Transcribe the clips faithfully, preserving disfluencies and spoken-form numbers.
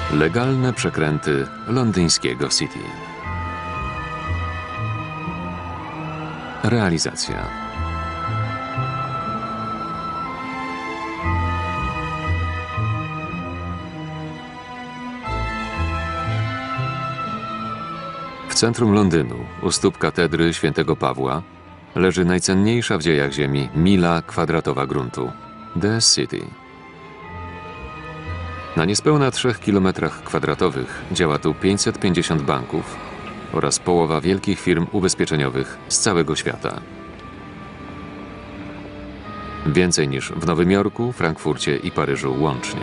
Legalne przekręty londyńskiego City. Realizacja. W centrum Londynu, u stóp katedry świętego Pawła, leży najcenniejsza w dziejach Ziemi mila kwadratowa gruntu – The City. Na niespełna trzech kilometrach kwadratowych działa tu pięćset pięćdziesiąt banków oraz połowa wielkich firm ubezpieczeniowych z całego świata. Więcej niż w Nowym Jorku, Frankfurcie i Paryżu łącznie.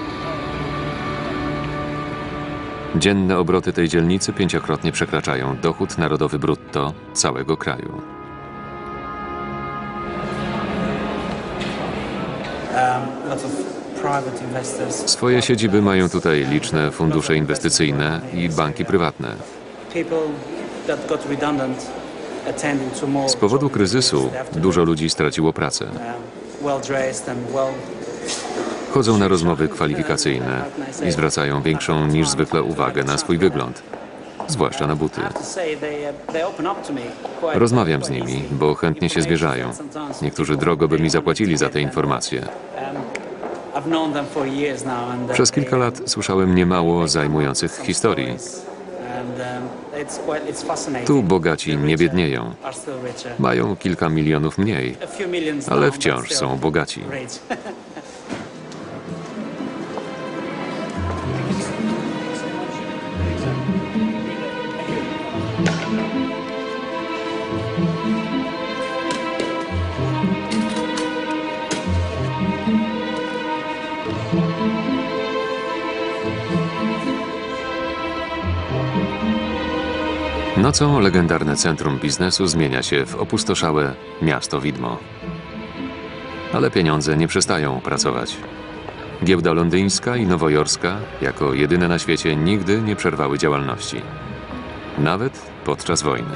Dzienne obroty tej dzielnicy pięciokrotnie przekraczają dochód narodowy brutto całego kraju. Swoje siedziby mają tutaj liczne fundusze inwestycyjne i banki prywatne. Z powodu kryzysu dużo ludzi straciło pracę. Chodzą na rozmowy kwalifikacyjne i zwracają większą niż zwykle uwagę na swój wygląd, zwłaszcza na buty. Rozmawiam z nimi, bo chętnie się zwierzają. Niektórzy drogo by mi zapłacili za te informacje. Przez kilka lat słyszałem niemało zajmujących historii. Tu bogaci nie biednieją. Mają kilka milionów mniej, ale wciąż są bogaci. Nocą legendarne centrum biznesu zmienia się w opustoszałe miasto widmo. Ale pieniądze nie przestają pracować. Giełda londyńska i nowojorska, jako jedyne na świecie, nigdy nie przerwały działalności. Nawet podczas wojny.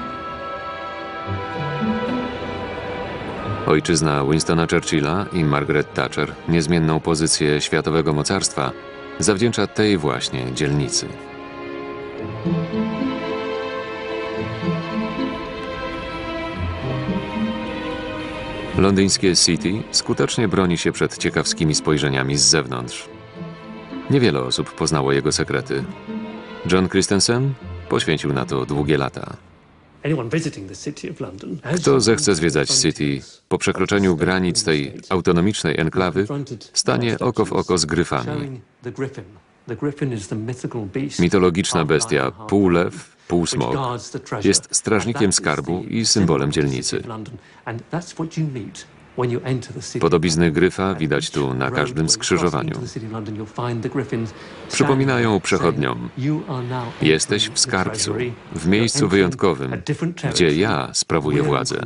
Ojczyzna Winstona Churchilla i Margaret Thatcher niezmienną pozycję światowego mocarstwa zawdzięcza tej właśnie dzielnicy. Londyńskie City skutecznie broni się przed ciekawskimi spojrzeniami z zewnątrz. Niewiele osób poznało jego sekrety. John Christensen poświęcił na to długie lata. Kto zechce zwiedzać City, po przekroczeniu granic tej autonomicznej enklawy stanie oko w oko z gryfami. Mitologiczna bestia, pół lew, pół smok, jest strażnikiem skarbu i symbolem dzielnicy. Podobizny gryfa widać tu na każdym skrzyżowaniu. Przypominają przechodniom: jesteś w skarbcu, w miejscu wyjątkowym, gdzie ja sprawuję władzę.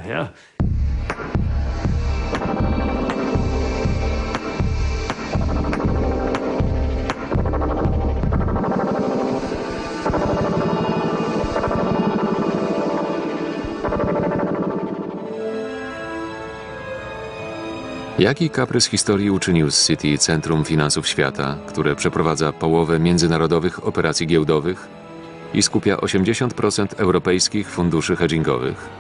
Jaki kaprys historii uczynił z City centrum finansów świata, które przeprowadza połowę międzynarodowych operacji giełdowych i skupia osiemdziesiąt procent europejskich funduszy hedgingowych?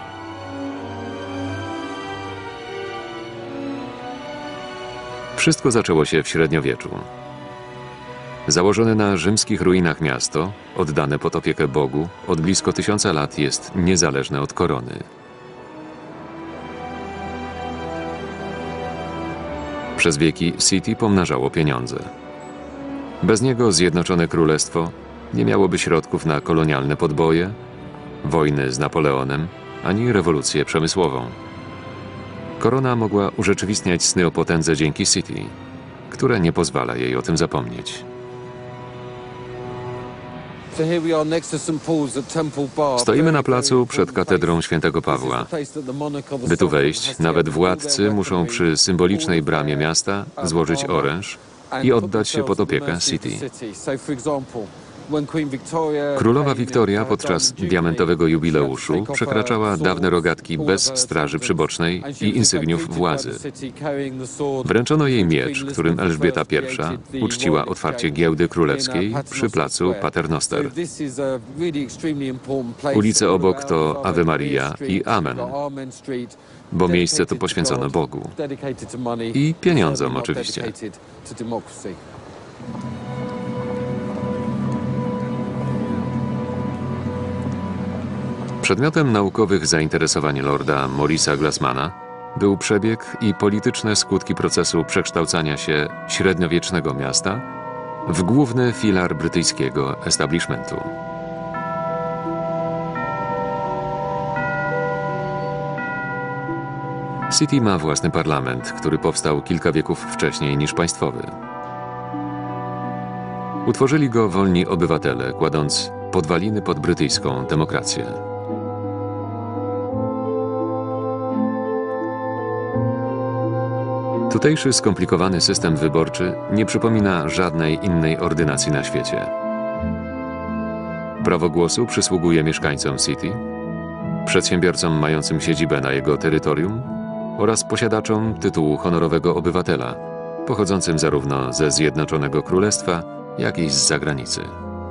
Wszystko zaczęło się w średniowieczu. Założone na rzymskich ruinach miasto, oddane pod opiekę Bogu, od blisko tysiąca lat jest niezależne od korony. Przez wieki City pomnażało pieniądze. Bez niego Zjednoczone Królestwo nie miałoby środków na kolonialne podboje, wojny z Napoleonem, ani rewolucję przemysłową. Korona mogła urzeczywistniać sny o potędze dzięki City, które nie pozwala jej o tym zapomnieć. Stoimy na placu przed katedrą świętego Pawła. By tu wejść, nawet władcy muszą przy symbolicznej bramie miasta złożyć oręż i oddać się pod opiekę City. Królowa Wiktoria podczas diamentowego jubileuszu przekraczała dawne rogatki bez straży przybocznej i insygniów władzy. Wręczono jej miecz, którym Elżbieta pierwsza uczciła otwarcie giełdy królewskiej przy placu Paternoster. Ulice obok to Ave Maria i Amen, bo miejsce to poświęcono Bogu i pieniądzom oczywiście. Przedmiotem naukowych zainteresowań lorda Maurice'a Glassmana był przebieg i polityczne skutki procesu przekształcania się średniowiecznego miasta w główny filar brytyjskiego establishmentu. City ma własny parlament, który powstał kilka wieków wcześniej niż państwowy. Utworzyli go wolni obywatele, kładąc podwaliny pod brytyjską demokrację. Tutejszy skomplikowany system wyborczy nie przypomina żadnej innej ordynacji na świecie. Prawo głosu przysługuje mieszkańcom City, przedsiębiorcom mającym siedzibę na jego terytorium oraz posiadaczom tytułu honorowego obywatela, pochodzącym zarówno ze Zjednoczonego Królestwa, jak i z zagranicy.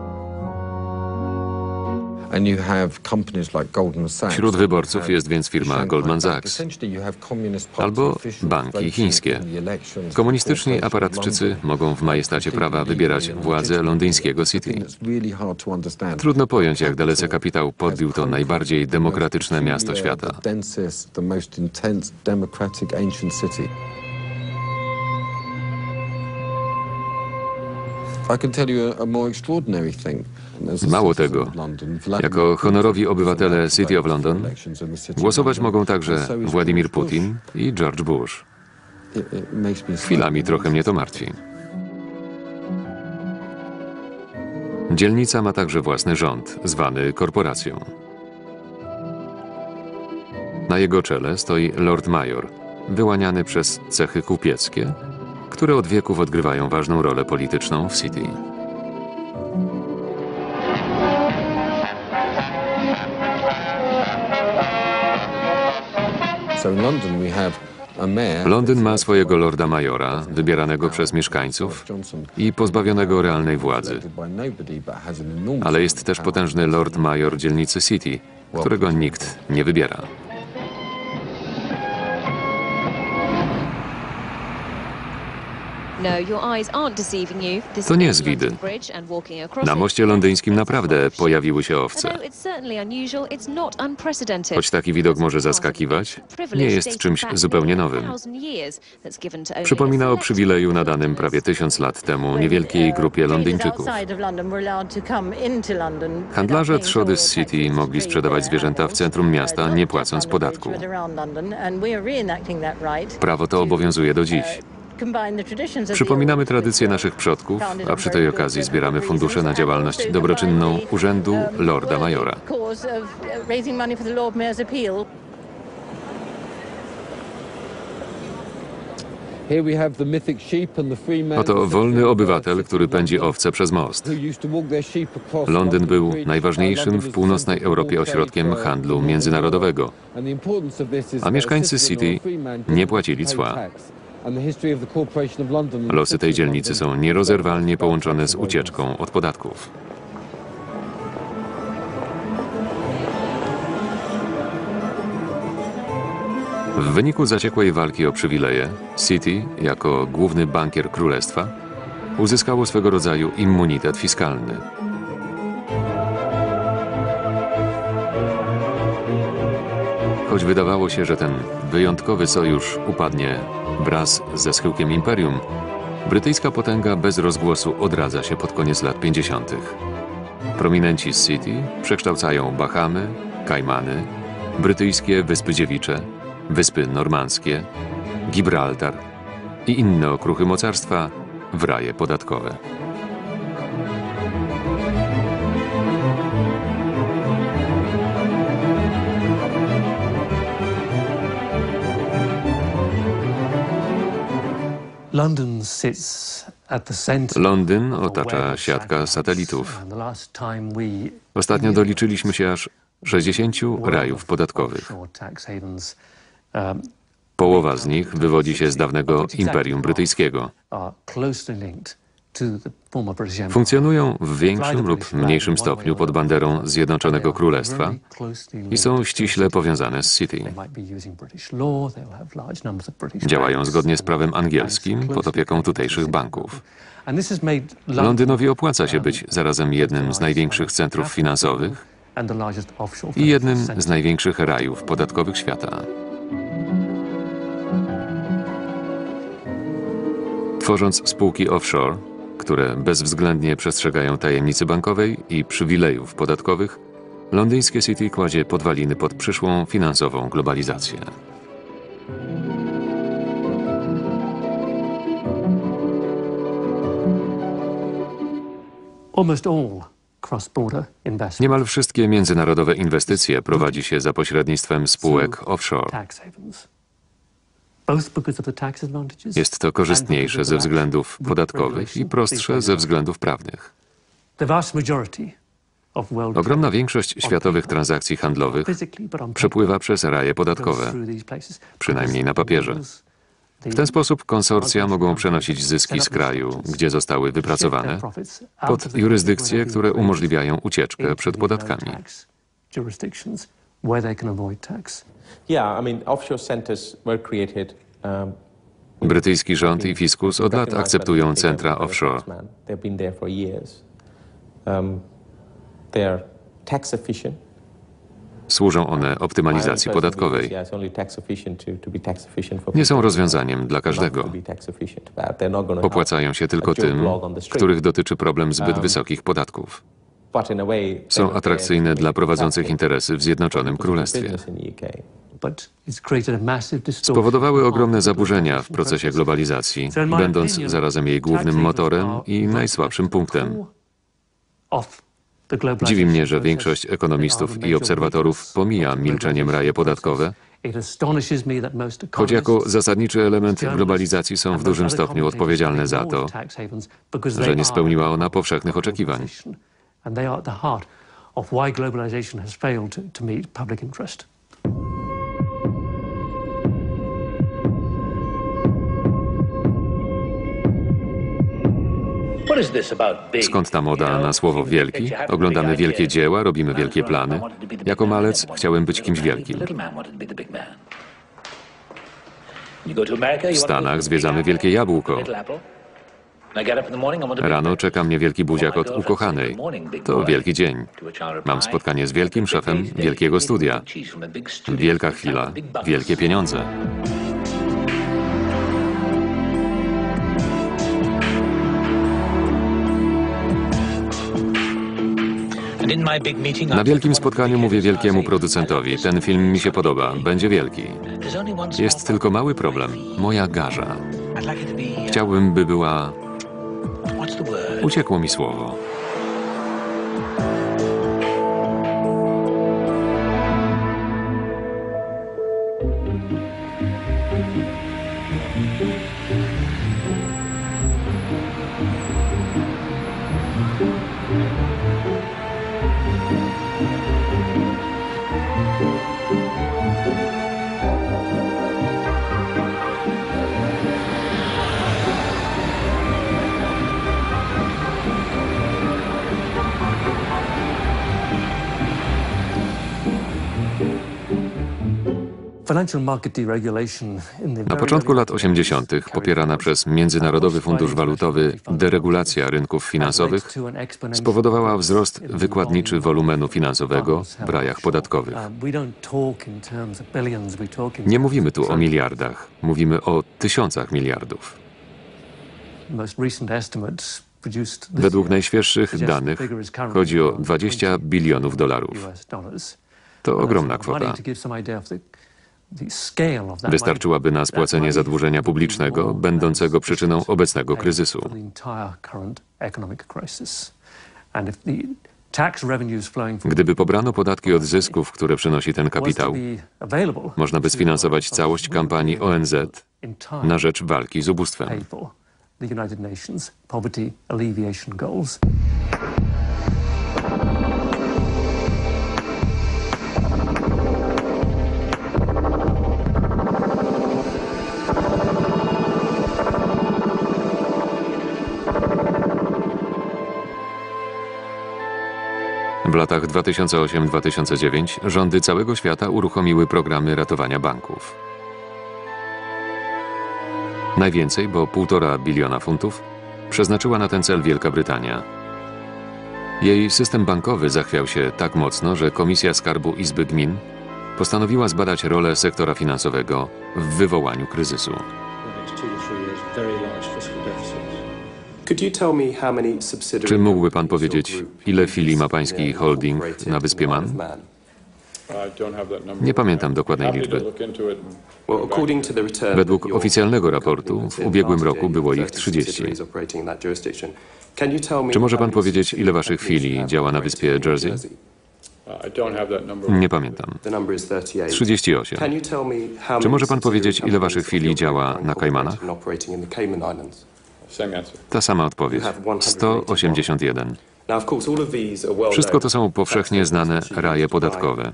Wśród wyborców jest więc firma Goldman Sachs albo banki chińskie. Komunistyczni aparatczycy mogą w majestacie prawa wybierać władze londyńskiego City. Trudno pojąć, jak dalece kapitał podbił to najbardziej demokratyczne miasto świata. Mało tego, jako honorowi obywatele City of London głosować mogą także Władimir Putin i George Bush. Chwilami trochę mnie to martwi. Dzielnica ma także własny rząd, zwany korporacją. Na jego czele stoi Lord Mayor, wyłaniany przez cechy kupieckie, które od wieków odgrywają ważną rolę polityczną w City. Londyn ma swojego Lorda Majora, wybieranego przez mieszkańców i pozbawionego realnej władzy. Ale jest też potężny Lord Major dzielnicy City, którego nikt nie wybiera. To nie zwid. Na moście londyńskim naprawdę pojawiły się owce. Choć taki widok może zaskakiwać, nie jest czymś zupełnie nowym. Przypomina o przywileju nadanym prawie tysiąc lat temu niewielkiej grupie Londyńczyków. Handlarze trzody z City mogli sprzedawać zwierzęta w centrum miasta, nie płacąc podatku. Prawo to obowiązuje do dziś. Przypominamy tradycje naszych przodków, a przy tej okazji zbieramy fundusze na działalność dobroczynną Urzędu Lorda Majora. Oto wolny obywatel, który pędzi owce przez most. Londyn był najważniejszym w północnej Europie ośrodkiem handlu międzynarodowego, a mieszkańcy City nie płacili cła. Losy tej dzielnicy są nierozerwalnie połączone z ucieczką od podatków. W wyniku zaciekłej walki o przywileje, City, jako główny bankier królestwa, uzyskało swego rodzaju immunitet fiskalny. Choć wydawało się, że ten wyjątkowy sojusz upadnie wraz ze schyłkiem imperium, brytyjska potęga bez rozgłosu odradza się pod koniec lat pięćdziesiątych. Prominenci z City przekształcają Bahamy, Kajmany, brytyjskie Wyspy Dziewicze, Wyspy Normandzkie, Gibraltar i inne okruchy mocarstwa w raje podatkowe. Londyn otacza siatka satelitów. Ostatnio doliczyliśmy się aż sześćdziesięciu rajów podatkowych. Połowa z nich wywodzi się z dawnego Imperium Brytyjskiego. Funkcjonują w większym lub mniejszym stopniu pod banderą Zjednoczonego Królestwa i są ściśle powiązane z City. Działają zgodnie z prawem angielskim pod opieką tutejszych banków. Londynowi opłaca się być zarazem jednym z największych centrów finansowych i jednym z największych rajów podatkowych świata. Tworząc spółki offshore, które bezwzględnie przestrzegają tajemnicy bankowej i przywilejów podatkowych, londyńskie City kładzie podwaliny pod przyszłą finansową globalizację. Niemal wszystkie międzynarodowe inwestycje prowadzi się za pośrednictwem spółek offshore. Jest to korzystniejsze ze względów podatkowych i prostsze ze względów prawnych. Ogromna większość światowych transakcji handlowych przepływa przez raje podatkowe, przynajmniej na papierze. W ten sposób konsorcja mogą przenosić zyski z kraju, gdzie zostały wypracowane, pod jurysdykcje, które umożliwiają ucieczkę przed podatkami. Brytyjski rząd i fiskus od lat akceptują centra offshore. Służą one optymalizacji podatkowej. Nie są rozwiązaniem dla każdego. Opłacają się tylko tym, których dotyczy problem zbyt wysokich podatków. Są atrakcyjne dla prowadzących interesy w Zjednoczonym Królestwie. Spowodowały ogromne zaburzenia w procesie globalizacji, będąc zarazem jej głównym motorem i najsłabszym punktem. Dziwi mnie, że większość ekonomistów i obserwatorów pomija milczeniem raje podatkowe, choć jako zasadniczy element globalizacji są w dużym stopniu odpowiedzialne za to, że nie spełniła ona powszechnych oczekiwań. Skąd ta moda na słowo wielki? Oglądamy wielkie dzieła, robimy wielkie plany. Jako malec chciałem być kimś wielkim. W Stanach zwiedzamy wielkie jabłko. Rano czeka mnie wielki buziak od ukochanej. To wielki dzień. Mam spotkanie z wielkim szefem wielkiego studia. Wielka chwila, wielkie pieniądze. Na wielkim spotkaniu mówię wielkiemu producentowi: ten film mi się podoba, będzie wielki. Jest tylko mały problem, moja garza. Chciałbym, by była... Uciekło mi słowo. Na początku lat osiemdziesiątych popierana przez Międzynarodowy Fundusz Walutowy deregulacja rynków finansowych spowodowała wzrost wykładniczy wolumenu finansowego w rajach podatkowych. Nie mówimy tu o miliardach, mówimy o tysiącach miliardów. Według najświeższych danych chodzi o dwadzieścia bilionów dolarów. To ogromna kwota. Wystarczyłaby na spłacenie zadłużenia publicznego, będącego przyczyną obecnego kryzysu. Gdyby pobrano podatki od zysków, które przynosi ten kapitał, można by sfinansować całość kampanii O N Z na rzecz walki z ubóstwem. W latach dwa tysiące ósmym do dwa tysiące dziewiątego rządy całego świata uruchomiły programy ratowania banków. Najwięcej, bo półtora biliona funtów, przeznaczyła na ten cel Wielka Brytania. Jej system bankowy zachwiał się tak mocno, że Komisja Skarbu Izby Gmin postanowiła zbadać rolę sektora finansowego w wywołaniu kryzysu. Czy mógłby pan powiedzieć, ile filii ma pański holding na wyspie Man? Nie pamiętam dokładnej liczby. Według oficjalnego raportu w ubiegłym roku było ich trzydzieści. Czy może pan powiedzieć, ile waszych filii działa na wyspie Jersey? Nie pamiętam. trzydzieści osiem. Czy może pan powiedzieć, ile waszych filii działa na Kajmanach? Ta sama odpowiedź. sto osiemdziesiąt jeden. Wszystko to są powszechnie znane raje podatkowe.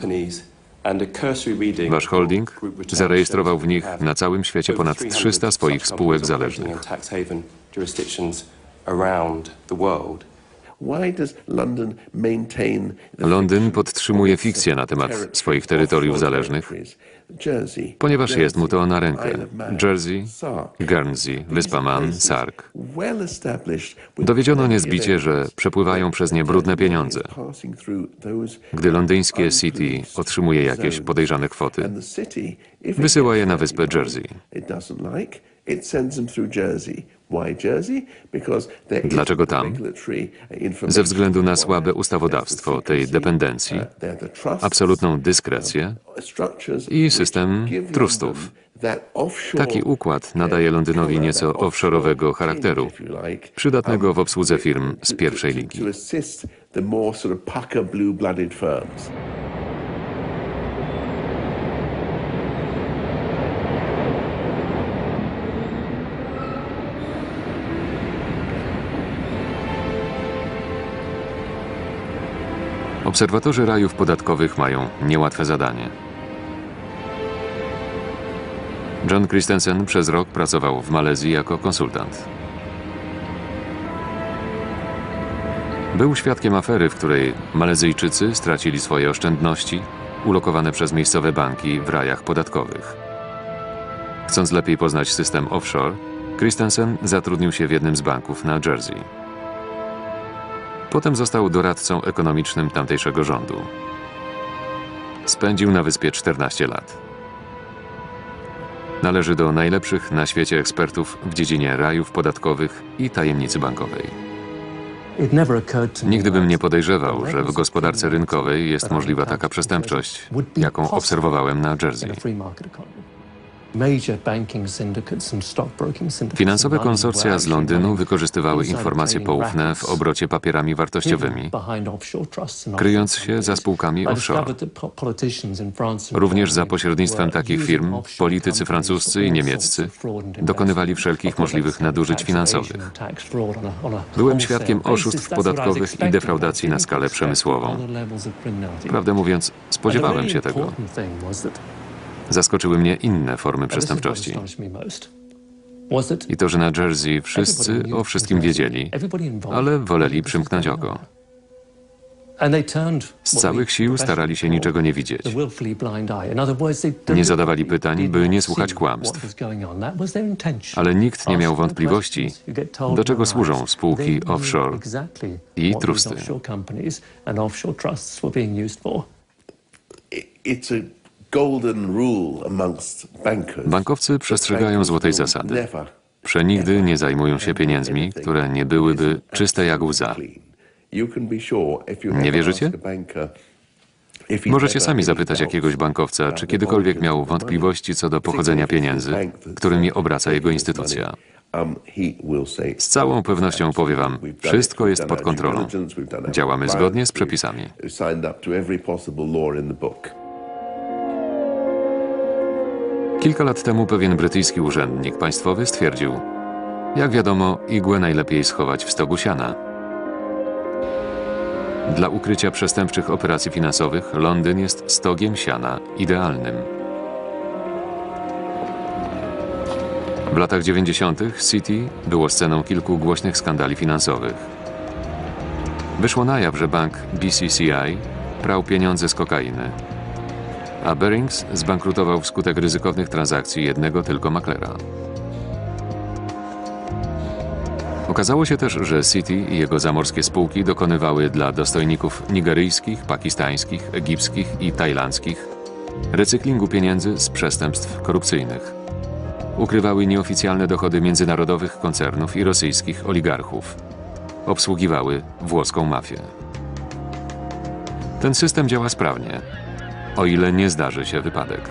Wasz holding zarejestrował w nich na całym świecie ponad trzysta swoich spółek zależnych. Londyn podtrzymuje fikcję na temat swoich terytoriów zależnych, ponieważ jest mu to na rękę. Jersey, Guernsey, wyspa Man, Sark. Dowiedziono niezbicie, że przepływają przez nie brudne pieniądze. Gdy londyńskie City otrzymuje jakieś podejrzane kwoty, wysyła je na wyspę Jersey. Dlaczego tam? Ze względu na słabe ustawodawstwo tej dependencji, absolutną dyskrecję i system trustów. Taki układ nadaje Londynowi nieco offshore'owego charakteru, przydatnego w obsłudze firm z pierwszej ligi. Obserwatorzy rajów podatkowych mają niełatwe zadanie. John Christensen przez rok pracował w Malezji jako konsultant. Był świadkiem afery, w której Malezyjczycy stracili swoje oszczędności ulokowane przez miejscowe banki w rajach podatkowych. Chcąc lepiej poznać system offshore, Christensen zatrudnił się w jednym z banków na Jersey. Potem został doradcą ekonomicznym tamtejszego rządu. Spędził na wyspie czternaście lat. Należy do najlepszych na świecie ekspertów w dziedzinie rajów podatkowych i tajemnicy bankowej. Nigdy bym nie podejrzewał, że w gospodarce rynkowej jest możliwa taka przestępczość, jaką obserwowałem na Jersey. Finansowe konsorcja z Londynu wykorzystywały informacje poufne w obrocie papierami wartościowymi, kryjąc się za spółkami offshore. Również za pośrednictwem takich firm politycy francuscy i niemieccy dokonywali wszelkich możliwych nadużyć finansowych. Byłem świadkiem oszustw podatkowych i defraudacji na skalę przemysłową. Prawdę mówiąc, spodziewałem się tego. Zaskoczyły mnie inne formy przestępczości. I to, że na Jersey wszyscy o wszystkim wiedzieli, ale woleli przymknąć oko. Z całych sił starali się niczego nie widzieć. Nie zadawali pytań, by nie słuchać kłamstw. Ale nikt nie miał wątpliwości, do czego służą spółki offshore i trusty. Bankowcy przestrzegają złotej zasady. Przenigdy nie zajmują się pieniędzmi, które nie byłyby czyste jak łza. Nie wierzycie? Możecie sami zapytać jakiegoś bankowca, czy kiedykolwiek miał wątpliwości co do pochodzenia pieniędzy, którymi obraca jego instytucja. Z całą pewnością powie wam, wszystko jest pod kontrolą. Działamy zgodnie z przepisami. Kilka lat temu pewien brytyjski urzędnik państwowy stwierdził, jak wiadomo, igłę najlepiej schować w stogu siana. Dla ukrycia przestępczych operacji finansowych Londyn jest stogiem siana idealnym. W latach dziewięćdziesiątych City było sceną kilku głośnych skandali finansowych. Wyszło na jaw, że bank B C C I prał pieniądze z kokainy, a Barings zbankrutował wskutek ryzykownych transakcji jednego tylko maklera. Okazało się też, że City i jego zamorskie spółki dokonywały dla dostojników nigeryjskich, pakistańskich, egipskich i tajlandzkich recyklingu pieniędzy z przestępstw korupcyjnych. Ukrywały nieoficjalne dochody międzynarodowych koncernów i rosyjskich oligarchów. Obsługiwały włoską mafię. Ten system działa sprawnie, o ile nie zdarzy się wypadek.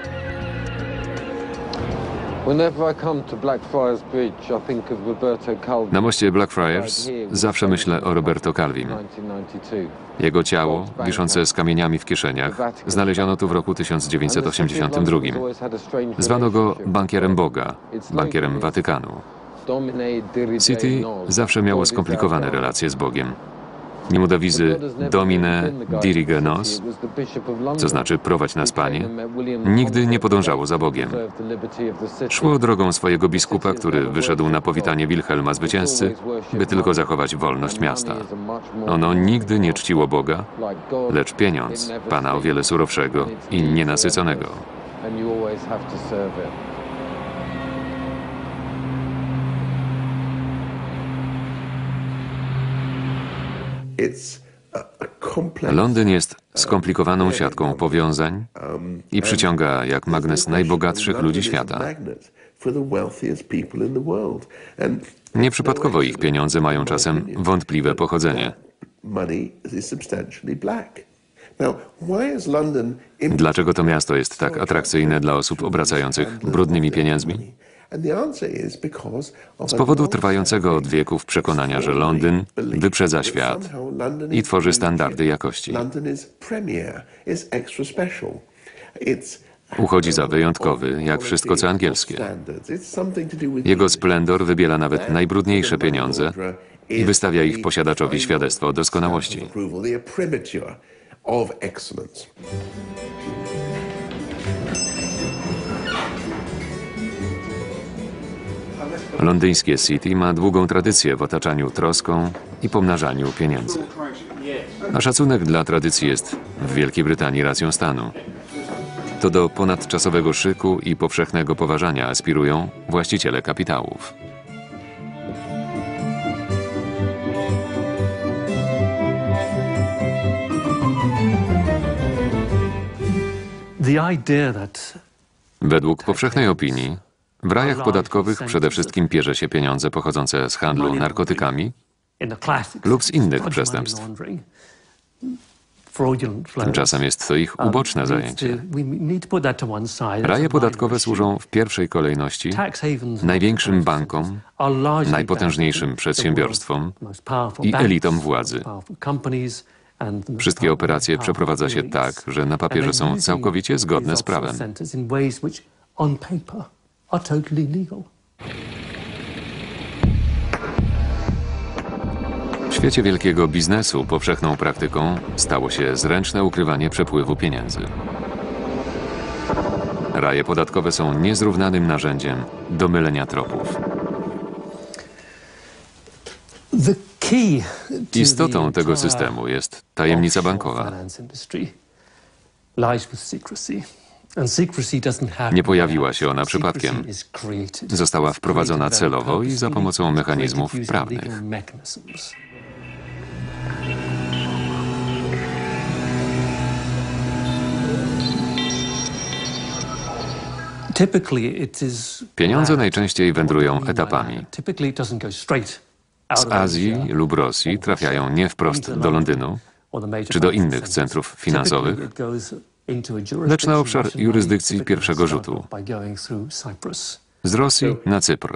Na moście Blackfriars zawsze myślę o Roberto Calvim. Jego ciało, wiszące z kamieniami w kieszeniach, znaleziono tu w roku tysiąc dziewięćset osiemdziesiątym drugim. Zwano go bankierem Boga, bankierem Watykanu. City zawsze miało skomplikowane relacje z Bogiem. Mimo dewizy Domine dirige nos, co znaczy prowadź nas, Panie, nigdy nie podążało za Bogiem. Szło drogą swojego biskupa, który wyszedł na powitanie Wilhelma zwycięzcy, by tylko zachować wolność miasta. Ono nigdy nie czciło Boga, lecz pieniądz, Pana o wiele surowszego i nienasyconego. Londyn jest skomplikowaną siatką powiązań i przyciąga jak magnes najbogatszych ludzi świata. Nieprzypadkowo ich pieniądze mają czasem wątpliwe pochodzenie. Dlaczego to miasto jest tak atrakcyjne dla osób obracających brudnymi pieniędzmi? Z powodu trwającego od wieków przekonania, że Londyn wyprzedza świat i tworzy standardy jakości. Uchodzi za wyjątkowy, jak wszystko co angielskie. Jego splendor wybiela nawet najbrudniejsze pieniądze i wystawia ich posiadaczowi świadectwo doskonałości. Londyńskie City ma długą tradycję w otaczaniu troską i pomnażaniu pieniędzy. A szacunek dla tradycji jest w Wielkiej Brytanii racją stanu. To do ponadczasowego szyku i powszechnego poważania aspirują właściciele kapitałów. Według powszechnej opinii w rajach podatkowych przede wszystkim pierze się pieniądze pochodzące z handlu narkotykami lub z innych przestępstw. Tymczasem jest to ich uboczne zajęcie. Raje podatkowe służą w pierwszej kolejności największym bankom, najpotężniejszym przedsiębiorstwom i elitom władzy. Wszystkie operacje przeprowadza się tak, że na papierze są całkowicie zgodne z prawem. W świecie wielkiego biznesu powszechną praktyką stało się zręczne ukrywanie przepływu pieniędzy. Raje podatkowe są niezrównanym narzędziem do mylenia tropów. Istotą tego systemu jest tajemnica bankowa. Nie pojawiła się ona przypadkiem. Została wprowadzona celowo i za pomocą mechanizmów prawnych. Pieniądze najczęściej wędrują etapami. Z Azji lub Rosji trafiają nie wprost do Londynu czy do innych centrów finansowych, lecz na obszar jurysdykcji pierwszego rzutu. Z Rosji na Cypr.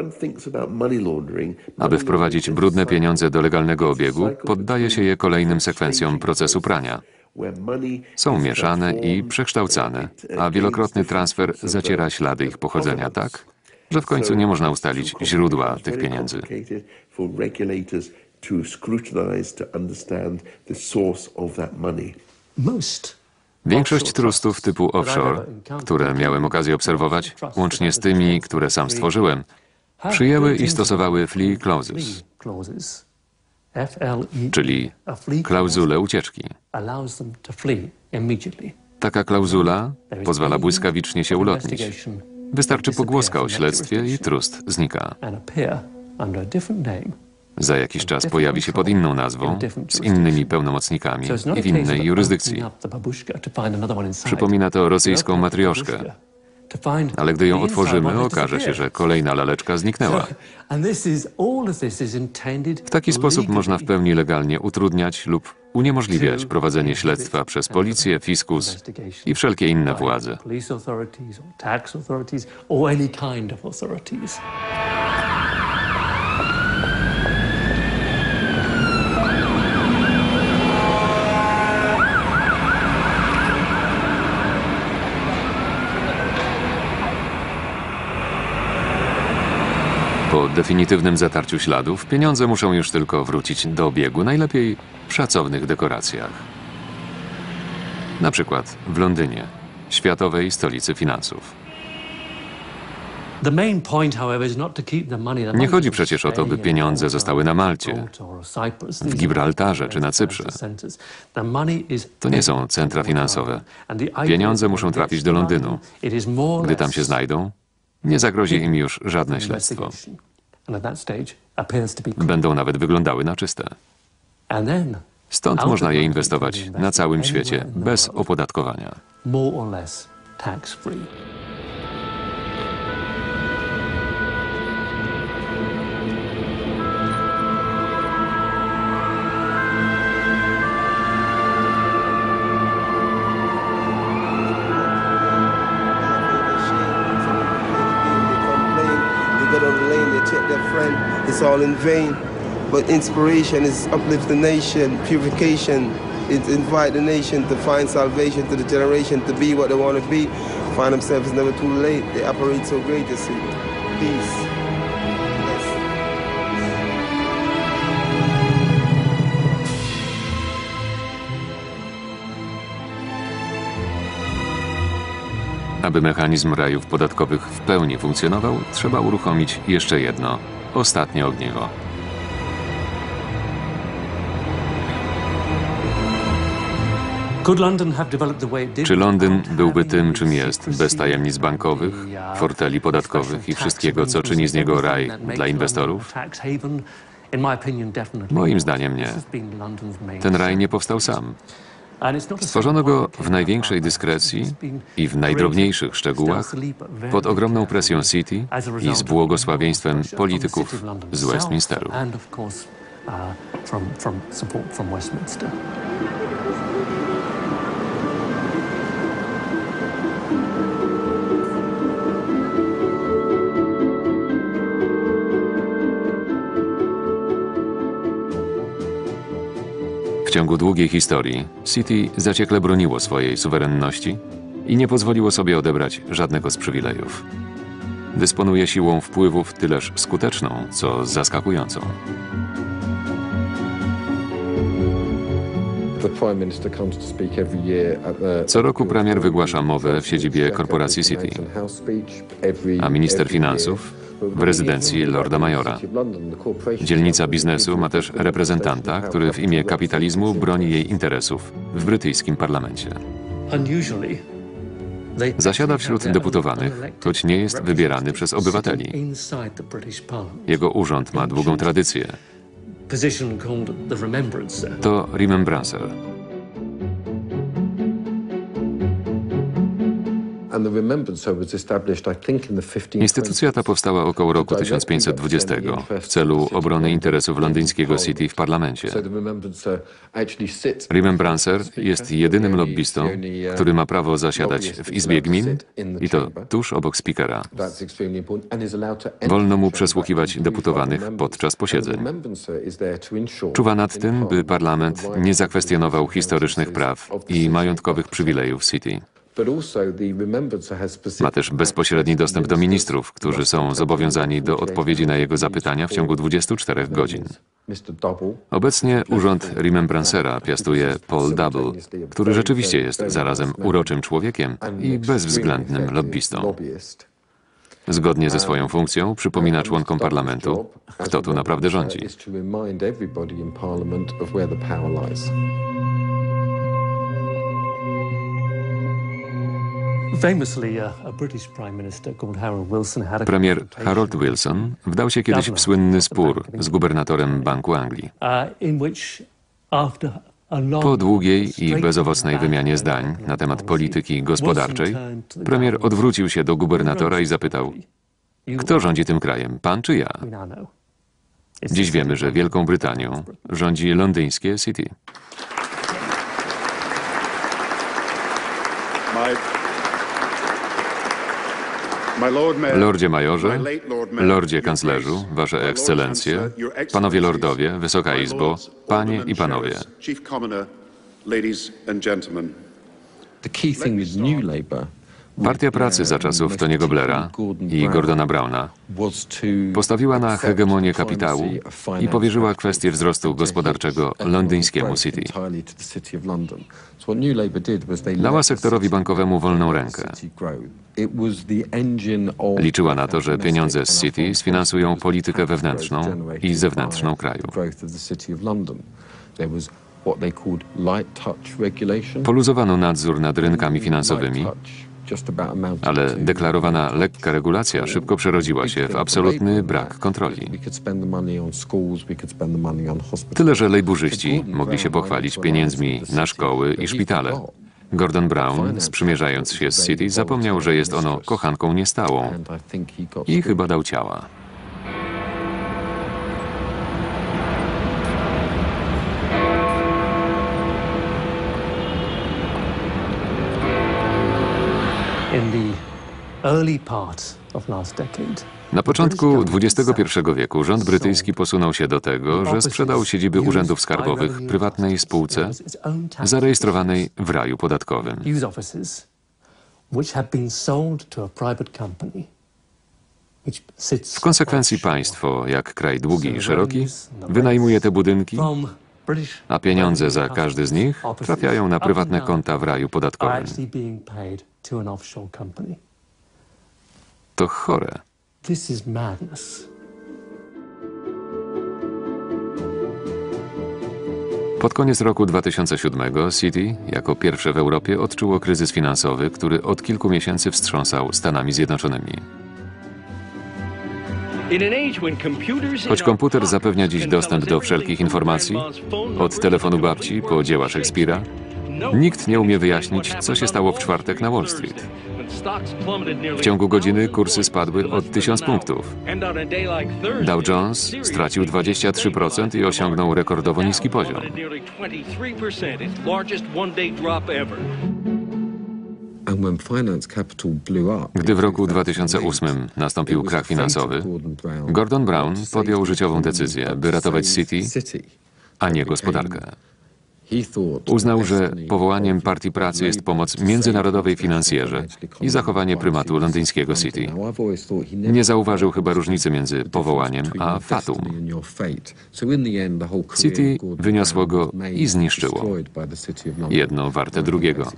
Aby wprowadzić brudne pieniądze do legalnego obiegu, poddaje się je kolejnym sekwencjom procesu prania. Są mieszane i przekształcane, a wielokrotny transfer zaciera ślady ich pochodzenia tak, że w końcu nie można ustalić źródła tych pieniędzy. Większość trustów typu offshore, które miałem okazję obserwować, łącznie z tymi, które sam stworzyłem, przyjęły i stosowały flee clauses, czyli klauzulę ucieczki. Taka klauzula pozwala błyskawicznie się ulotnić. Wystarczy pogłoska o śledztwie i trust znika. Za jakiś czas pojawi się pod inną nazwą, z innymi pełnomocnikami i w innej jurysdykcji. Przypomina to rosyjską matrioszkę. Ale gdy ją otworzymy, okaże się, że kolejna laleczka zniknęła. W taki sposób można w pełni legalnie utrudniać lub uniemożliwiać prowadzenie śledztwa przez policję, fiskus i wszelkie inne władze. Po definitywnym zatarciu śladów pieniądze muszą już tylko wrócić do obiegu, najlepiej w szacownych dekoracjach. Na przykład w Londynie, światowej stolicy finansów. Nie chodzi przecież o to, by pieniądze zostały na Malcie, w Gibraltarze czy na Cyprze. To nie są centra finansowe. Pieniądze muszą trafić do Londynu. Gdy tam się znajdą, nie zagrozi im już żadne śledztwo. Będą nawet wyglądały na czyste. Stąd można je inwestować na całym świecie bez opodatkowania. It's all in vain, but inspiration is uplift the nation, purification, it invite the nation to find salvation to the generation, to be what they want to be, find themselves never too late, they operate so great, you see. Peace. Yes. Aby mechanizm rajów podatkowych w pełni funkcjonował, trzeba uruchomić jeszcze jedno, ostatnie ogniwo. Czy Londyn byłby tym, czym jest, bez tajemnic bankowych, forteli podatkowych i wszystkiego, co czyni z niego raj dla inwestorów? Moim zdaniem nie. Ten raj nie powstał sam. Stworzono go w największej dyskrecji i w najdrobniejszych szczegółach, pod ogromną presją City i z błogosławieństwem polityków z Westminsteru. W ciągu długiej historii City zaciekle broniło swojej suwerenności i nie pozwoliło sobie odebrać żadnego z przywilejów. Dysponuje siłą wpływów tyleż skuteczną, co zaskakującą. Co roku premier wygłasza mowę w siedzibie korporacji City, a minister finansów w rezydencji Lorda Mayora. Dzielnica biznesu ma też reprezentanta, który w imię kapitalizmu broni jej interesów w brytyjskim parlamencie. Zasiada wśród deputowanych, choć nie jest wybierany przez obywateli. Jego urząd ma długą tradycję. To Remembrancer. Instytucja ta powstała około roku tysiąc pięćset dwudziestego w celu obrony interesów londyńskiego City w parlamencie. Remembrancer jest jedynym lobbystą, który ma prawo zasiadać w Izbie Gmin i to tuż obok spikera. Wolno mu przesłuchiwać deputowanych podczas posiedzeń. Czuwa nad tym, by parlament nie zakwestionował historycznych praw i majątkowych przywilejów City. Ma też bezpośredni dostęp do ministrów, którzy są zobowiązani do odpowiedzi na jego zapytania w ciągu dwudziestu czterech godzin. Obecnie urząd Remembrancera piastuje Paul Double, który rzeczywiście jest zarazem uroczym człowiekiem i bezwzględnym lobbystą. Zgodnie ze swoją funkcją przypomina członkom parlamentu, kto tu naprawdę rządzi. Premier Harold Wilson wdał się kiedyś w słynny spór z gubernatorem Banku Anglii. Po długiej i bezowocnej wymianie zdań na temat polityki gospodarczej, premier odwrócił się do gubernatora i zapytał: kto rządzi tym krajem, pan czy ja? Dziś wiemy, że Wielką Brytanią rządzi londyńskie City. Lordzie Majorze, Lordzie Kanclerzu, Wasze Ekscelencje, Panowie Lordowie, Wysoka Izbo, Panie i Panowie. Partia Pracy za czasów Tony'ego Blaira i Gordona Browna postawiła na hegemonię kapitału i powierzyła kwestię wzrostu gospodarczego londyńskiemu City. Dała sektorowi bankowemu wolną rękę. Liczyła na to, że pieniądze z City sfinansują politykę wewnętrzną i zewnętrzną kraju. Poluzowano nadzór nad rynkami finansowymi, ale deklarowana lekka regulacja szybko przerodziła się w absolutny brak kontroli. Tyle, że lejburzyści mogli się pochwalić pieniędzmi na szkoły i szpitale. Gordon Brown, sprzymierzając się z City, zapomniał, że jest ono kochanką niestałą i chyba dał ciała. Na początku dwudziestego pierwszego wieku rząd brytyjski posunął się do tego, że sprzedał siedziby urzędów skarbowych prywatnej spółce zarejestrowanej w raju podatkowym. W konsekwencji państwo, jak kraj długi i szeroki, wynajmuje te budynki, a pieniądze za każdy z nich trafiają na prywatne konta w raju podatkowym. To chore. Pod koniec roku dwa tysiące siódmego City, jako pierwsze w Europie, odczuło kryzys finansowy, który od kilku miesięcy wstrząsał Stanami Zjednoczonymi. Choć komputer zapewnia dziś dostęp do wszelkich informacji, od telefonu babci po dzieła Szekspira, nikt nie umie wyjaśnić, co się stało w czwartek na Wall Street. W ciągu godziny kursy spadły o tysiąc punktów. Dow Jones stracił dwadzieścia trzy procent i osiągnął rekordowo niski poziom. Gdy w roku dwa tysiące ósmym nastąpił krach finansowy, Gordon Brown podjął życiową decyzję, by ratować City, a nie gospodarkę. Uznał, że powołaniem Partii Pracy jest pomoc międzynarodowej finansjerze i zachowanie prymatu londyńskiego City. Nie zauważył chyba różnicy między powołaniem a fatum. City wyniosło go i zniszczyło. Jedno warte drugiego.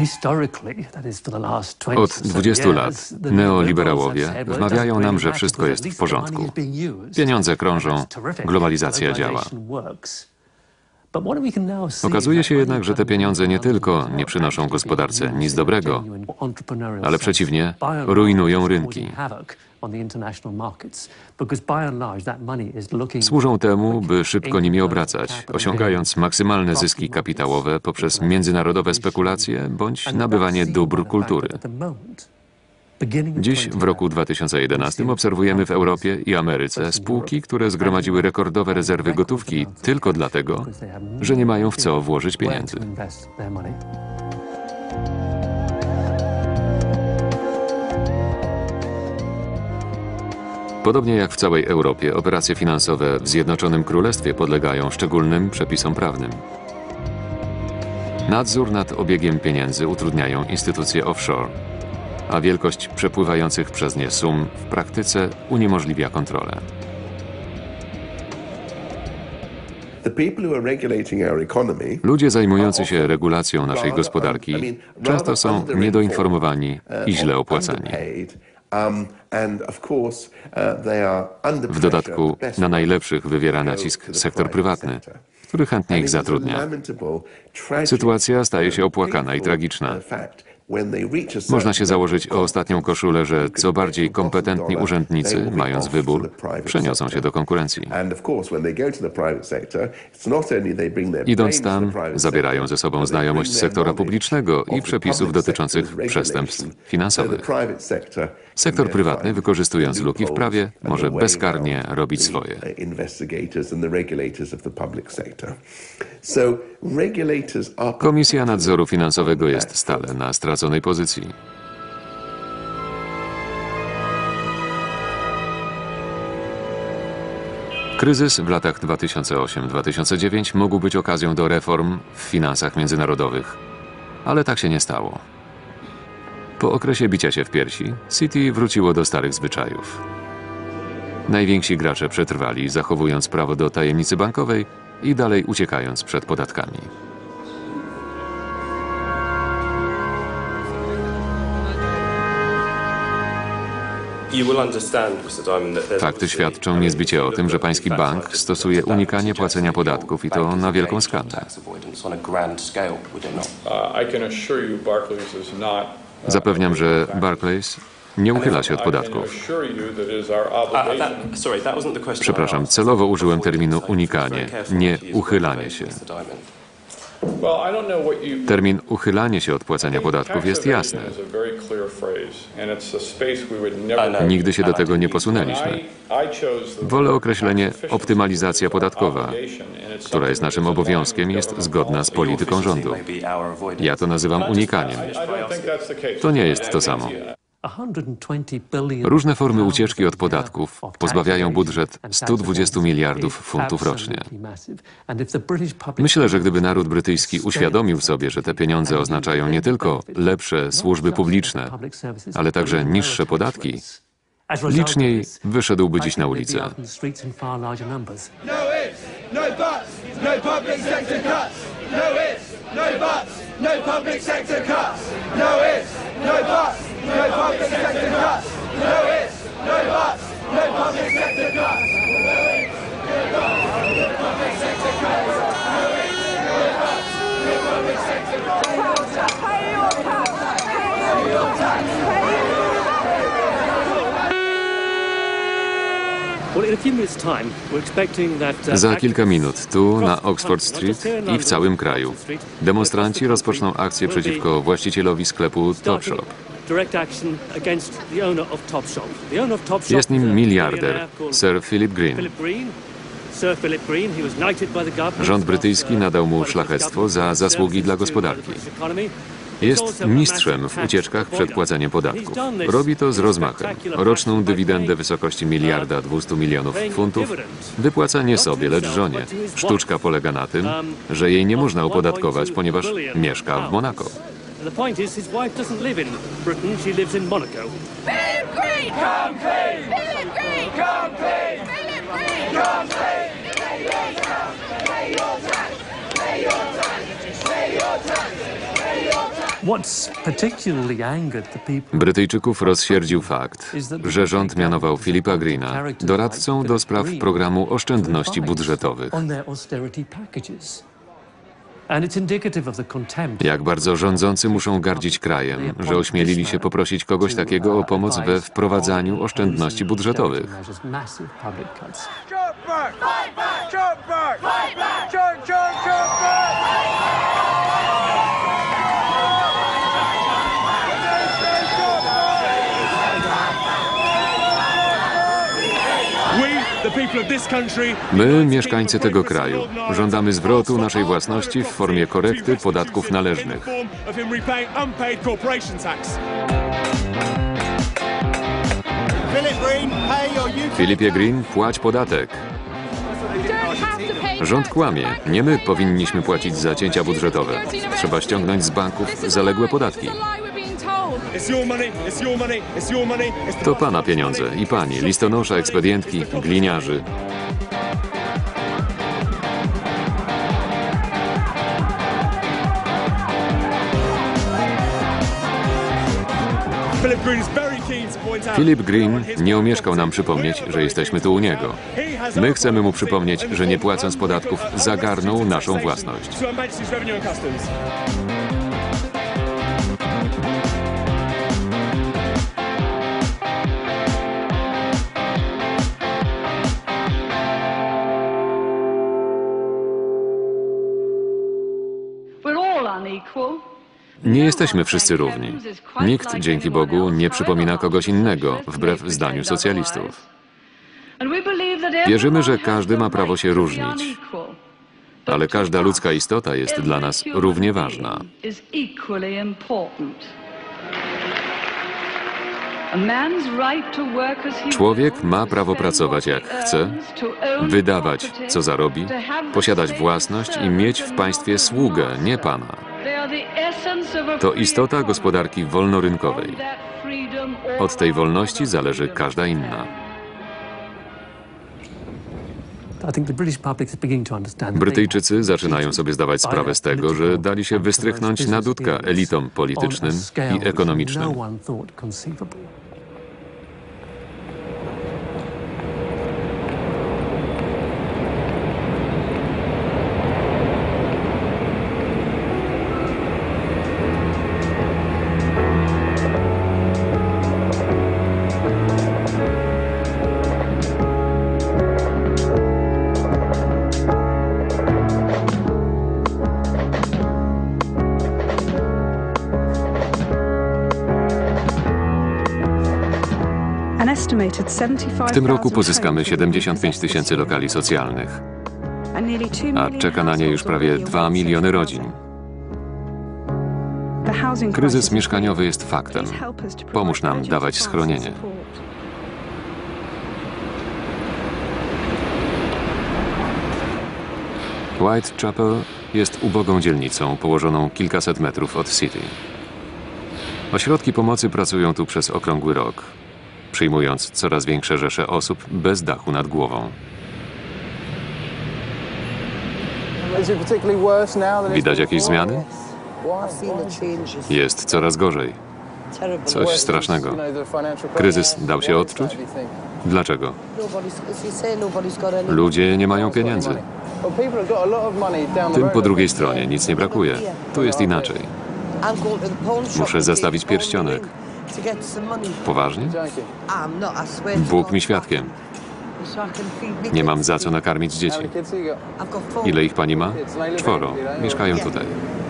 Od dwudziestu lat neoliberałowie wmawiają nam, że wszystko jest w porządku. Pieniądze krążą, globalizacja działa. Okazuje się jednak, że te pieniądze nie tylko nie przynoszą gospodarce nic dobrego, ale przeciwnie, rujnują rynki. Służą temu, by szybko nimi obracać, osiągając maksymalne zyski kapitałowe poprzez międzynarodowe spekulacje bądź nabywanie dóbr kultury. Dziś, w roku dwa tysiące jedenastym, obserwujemy w Europie i Ameryce spółki, które zgromadziły rekordowe rezerwy gotówki tylko dlatego, że nie mają w co włożyć pieniędzy. Podobnie jak w całej Europie, operacje finansowe w Zjednoczonym Królestwie podlegają szczególnym przepisom prawnym. Nadzór nad obiegiem pieniędzy utrudniają instytucje offshore, a wielkość przepływających przez nie sum w praktyce uniemożliwia kontrolę. Ludzie zajmujący się regulacją naszej gospodarki często są niedoinformowani i źle opłacani. W dodatku na najlepszych wywiera nacisk sektor prywatny, który chętnie ich zatrudnia. Sytuacja staje się opłakana i tragiczna. Można się założyć o ostatnią koszulę, że co bardziej kompetentni urzędnicy, mając wybór, przeniosą się do konkurencji. Idąc tam, zabierają ze sobą znajomość sektora publicznego i przepisów dotyczących przestępstw finansowych. Sektor prywatny, wykorzystując luki w prawie, może bezkarnie robić swoje. Komisja Nadzoru Finansowego jest stale na straconej pozycji. Kryzys w latach dwa tysiące ósmym do dwa tysiące dziewiątego mógł być okazją do reform w finansach międzynarodowych, ale tak się nie stało. Po okresie bicia się w piersi, Citi wróciło do starych zwyczajów. Najwięksi gracze przetrwali, zachowując prawo do tajemnicy bankowej i dalej uciekając przed podatkami. Fakty świadczą niezbicie o tym, że pański bank stosuje unikanie płacenia podatków i to na wielką skalę. Zapewniam, że Barclays nie uchyla się od podatków. Przepraszam, celowo użyłem terminu unikanie, nie uchylanie się. Termin uchylanie się od płacenia podatków jest jasny. Nigdy się do tego nie posunęliśmy. Wolę określenie optymalizacja podatkowa, która jest naszym obowiązkiem i jest zgodna z polityką rządu. Ja to nazywam unikaniem. To nie jest to samo. Różne formy ucieczki od podatków pozbawiają budżet stu dwudziestu miliardów funtów rocznie. Myślę, że gdyby naród brytyjski uświadomił sobie, że te pieniądze oznaczają nie tylko lepsze służby publiczne, ale także niższe podatki, liczniej wyszedłby dziś na ulicę. No public sector cuts. No ifs, no buts. No public sector cuts. No ifs, no buts. No public sector cuts. No ifs, no buts. No public sector cuts. No ifs, no buts. No public sector cuts. Pay your tax. Pay your tax. Pay your tax. Za kilka minut tu, na Oxford Street i w całym kraju, demonstranci rozpoczną akcję przeciwko właścicielowi sklepu Topshop. Jest nim miliarder, Sir Philip Green. Rząd brytyjski nadał mu szlachectwo za zasługi dla gospodarki. Jest mistrzem w ucieczkach przed płaceniem podatków. Robi to z rozmachem. Roczną dywidendę w wysokości miliarda dwustu milionów funtów wypłaca nie sobie, lecz żonie. Sztuczka polega na tym, że jej nie można opodatkować, ponieważ mieszka w Monako. Brytyjczyków rozsierdził fakt, że rząd mianował Philipa Greena doradcą do spraw programu oszczędności budżetowych. Jak bardzo rządzący muszą gardzić krajem, że ośmielili się poprosić kogoś takiego o pomoc we wprowadzaniu oszczędności budżetowych. My, mieszkańcy tego kraju, żądamy zwrotu naszej własności w formie korekty podatków należnych. Philipie Green, płać podatek. Rząd kłamie. Nie my powinniśmy płacić za cięcia budżetowe. Trzeba ściągnąć z banków zaległe podatki. To pana pieniądze i pani, listonosza, ekspedientki, gliniarzy. Philip Green nie omieszkał nam przypomnieć, że jesteśmy tu u niego. My chcemy mu przypomnieć, że nie płacąc podatków zagarnął naszą własność. Nie jesteśmy wszyscy równi. Nikt, dzięki Bogu, nie przypomina kogoś innego, wbrew zdaniu socjalistów. Wierzymy, że każdy ma prawo się różnić, ale każda ludzka istota jest dla nas równie ważna. Człowiek ma prawo pracować jak chce, wydawać co zarobi, posiadać własność i mieć w państwie sługę, nie pana. To istota gospodarki wolnorynkowej. Od tej wolności zależy każda inna. Brytyjczycy zaczynają sobie zdawać sprawę z tego, że dali się wystrychnąć na dudka elitom politycznym i ekonomicznym. W tym roku pozyskamy siedemdziesiąt pięć tysięcy lokali socjalnych, a czeka na nie już prawie dwa miliony rodzin. Kryzys mieszkaniowy jest faktem. Pomóż nam dawać schronienie. Whitechapel jest ubogą dzielnicą położoną kilkaset metrów od City. Ośrodki pomocy pracują tu przez okrągły rok, przyjmując coraz większe rzesze osób bez dachu nad głową. Widać jakieś zmiany? Jest coraz gorzej. Coś strasznego. Kryzys dał się odczuć? Dlaczego? Ludzie nie mają pieniędzy. Tym po drugiej stronie nic nie brakuje. Tu jest inaczej. Muszę zastawić pierścionek. Poważnie? Bóg mi świadkiem. Nie mam za co nakarmić dzieci. Ile ich pani ma? Czworo. Mieszkają tutaj.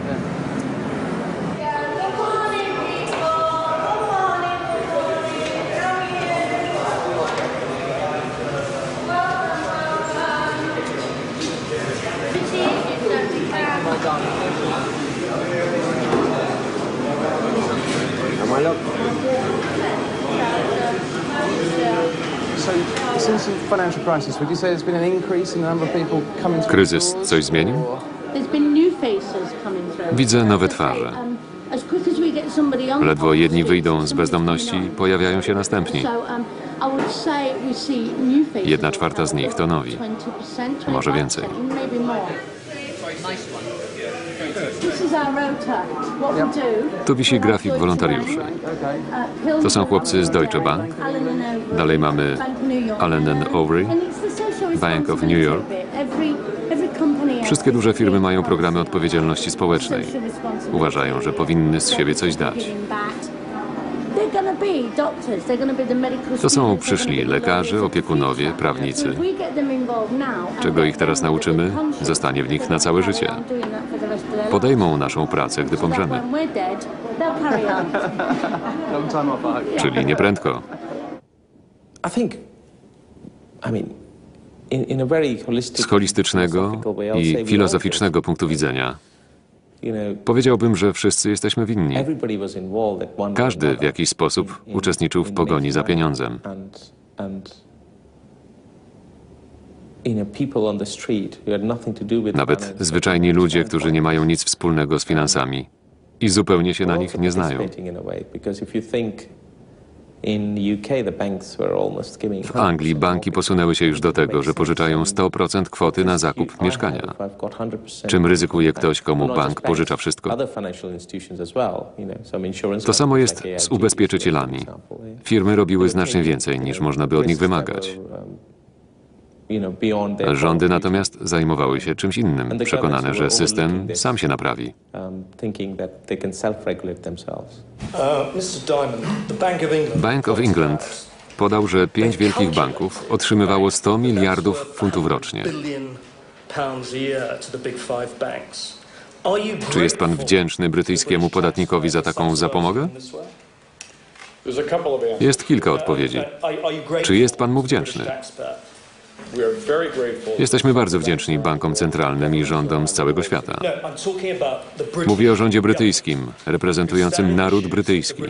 Kryzys coś zmienił? Widzę nowe twarze. Ledwo jedni wyjdą z bezdomności, pojawiają się następni. Jedna czwarta z nich to nowi. Może więcej. Tu wisi grafik wolontariuszy. To są chłopcy z Deutsche Bank. Dalej mamy Allen and Overy, Bank of New York. Wszystkie duże firmy mają programy odpowiedzialności społecznej. Uważają, że powinny z siebie coś dać. To są przyszli lekarze, opiekunowie, prawnicy. Czego ich teraz nauczymy, zostanie w nich na całe życie. Podejmą naszą pracę, gdy pomrzemy. Czyli nieprędko. Z holistycznego i filozoficznego punktu widzenia powiedziałbym, że wszyscy jesteśmy winni. Każdy w jakiś sposób uczestniczył w pogoni za pieniądzem. Nawet zwyczajni ludzie, którzy nie mają nic wspólnego z finansami i zupełnie się na nich nie znają. W Anglii banki posunęły się już do tego, że pożyczają sto procent kwoty na zakup mieszkania. Czym ryzykuje ktoś, komu bank pożycza wszystko? To samo jest z ubezpieczycielami. Firmy robiły znacznie więcej, niż można by od nich wymagać. Rządy natomiast zajmowały się czymś innym, przekonane, że system sam się naprawi. Bank of England podał, że pięć wielkich banków otrzymywało sto miliardów funtów rocznie. Czy jest pan wdzięczny brytyjskiemu podatnikowi za taką zapomogę? Jest kilka odpowiedzi. Czy jest pan mu wdzięczny? Jesteśmy bardzo wdzięczni bankom centralnym i rządom z całego świata. Mówię o rządzie brytyjskim, reprezentującym naród brytyjski.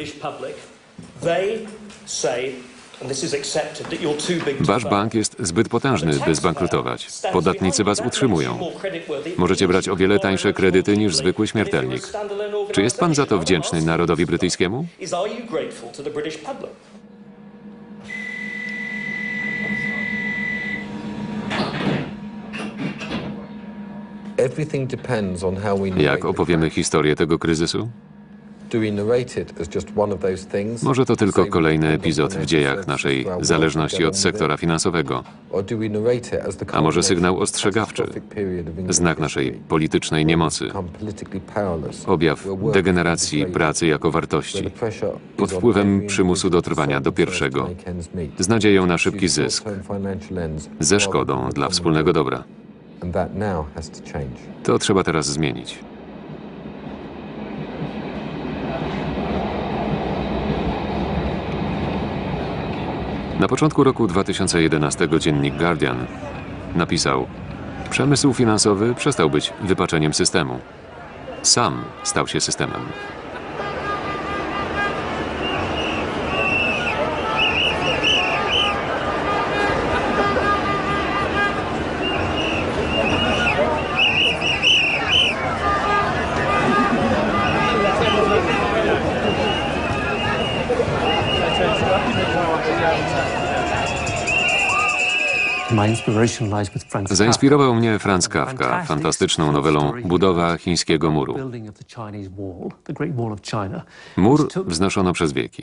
Wasz bank jest zbyt potężny, by zbankrutować. Podatnicy was utrzymują. Możecie brać o wiele tańsze kredyty niż zwykły śmiertelnik. Czy jest pan za to wdzięczny narodowi brytyjskiemu? Jak opowiemy historię tego kryzysu? Może to tylko kolejny epizod w dziejach naszej zależności od sektora finansowego, a może sygnał ostrzegawczy, znak naszej politycznej niemocy, objaw degeneracji pracy jako wartości, pod wpływem przymusu do trwania do pierwszego, z nadzieją na szybki zysk, ze szkodą dla wspólnego dobra. To trzeba teraz zmienić. Na początku roku dwa tysiące jedenastego dziennik Guardian napisał: przemysł finansowy przestał być wypaczeniem systemu. Sam stał się systemem. Zainspirował mnie Franz Kafka fantastyczną nowelą Budowa chińskiego muru. Mur wznoszono przez wieki.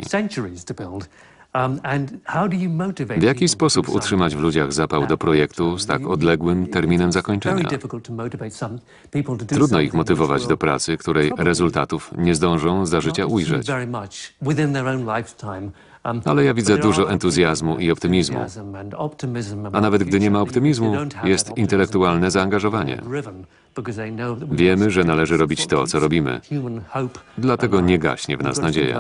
W jaki sposób utrzymać w ludziach zapał do projektu z tak odległym terminem zakończenia? Trudno ich motywować do pracy, której rezultatów nie zdążą za życia ujrzeć. Ale ja widzę dużo entuzjazmu i optymizmu. A nawet gdy nie ma optymizmu, jest intelektualne zaangażowanie. Wiemy, że należy robić to, co robimy. Dlatego nie gaśnie w nas nadzieja.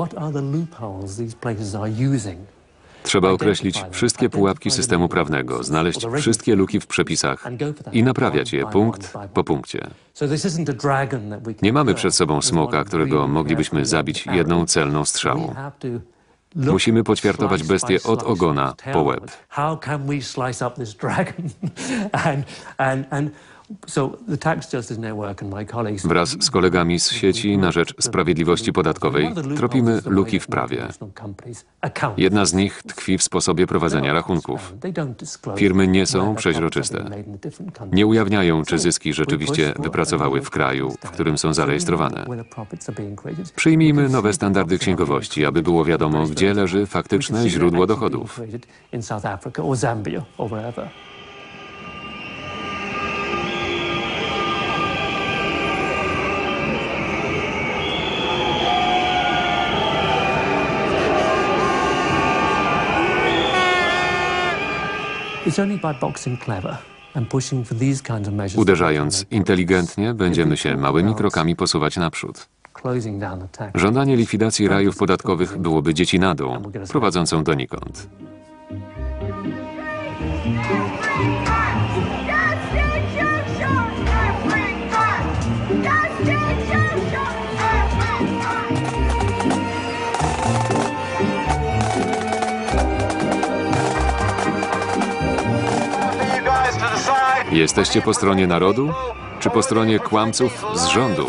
Trzeba określić wszystkie pułapki systemu prawnego, znaleźć wszystkie luki w przepisach i naprawiać je punkt po punkcie. Nie mamy przed sobą smoka, którego moglibyśmy zabić jedną celną strzałą. Musimy poćwiartować bestię od ogona po łeb. Wraz z kolegami z sieci na rzecz sprawiedliwości podatkowej tropimy luki w prawie. Jedna z nich tkwi w sposobie prowadzenia rachunków. Firmy nie są przeźroczyste. Nie ujawniają, czy zyski rzeczywiście wypracowały w kraju, w którym są zarejestrowane. Przyjmijmy nowe standardy księgowości, aby było wiadomo, gdzie leży faktyczne źródło dochodów. Uderzając inteligentnie, będziemy się małymi krokami posuwać naprzód. Żądanie likwidacji rajów podatkowych byłoby dziecinadą, prowadzącą donikąd. Jesteście po stronie narodu, czy po stronie kłamców z rządu?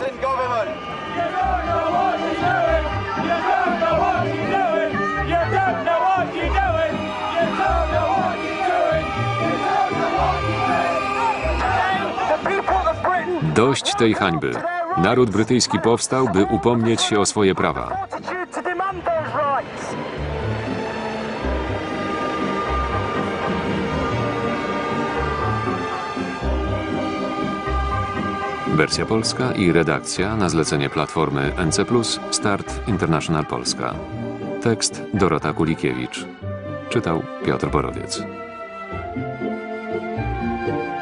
Dość tej hańby. Naród brytyjski powstał, by upomnieć się o swoje prawa. Wersja polska i redakcja na zlecenie platformy N C plus, Start International Polska. Tekst Dorota Kulikiewicz. Czytał Piotr Borowiec.